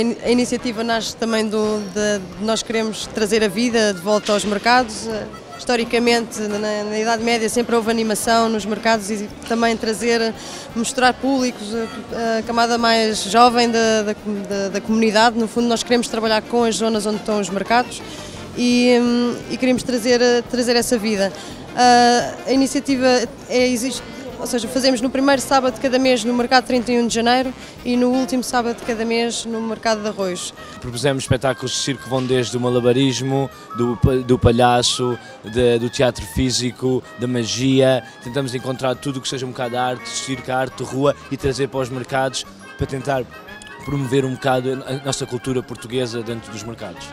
A iniciativa nasce também de nós queremos trazer a vida de volta aos mercados. Historicamente, na Idade Média, sempre houve animação nos mercados e também mostrar públicos, a camada mais jovem da comunidade. No fundo, nós queremos trabalhar com as zonas onde estão os mercados e queremos trazer essa vida. A iniciativa existe. Ou seja, fazemos no primeiro sábado de cada mês no mercado 31 de janeiro e no último sábado de cada mês no mercado de Arroios. Propusemos espetáculos de circo que vão desde o malabarismo, do palhaço, do teatro físico, da magia. Tentamos encontrar tudo o que seja um bocado de arte, circo, arte de rua e trazer para os mercados para tentar promover um bocado a nossa cultura portuguesa dentro dos mercados.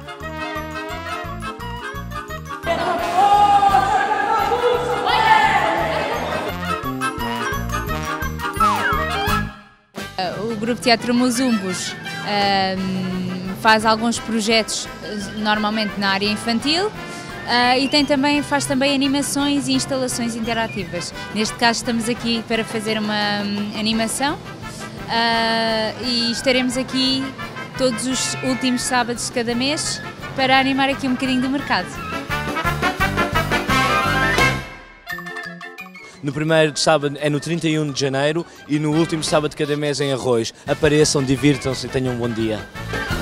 O Grupo Teatro Muzumbos faz alguns projetos normalmente na área infantil e faz também animações e instalações interativas. Neste caso estamos aqui para fazer uma animação e estaremos aqui todos os últimos sábados de cada mês para animar aqui um bocadinho do mercado. No primeiro sábado é no 31 de janeiro e no último sábado de cada mês em Arroios. Apareçam, divirtam-se e tenham um bom dia.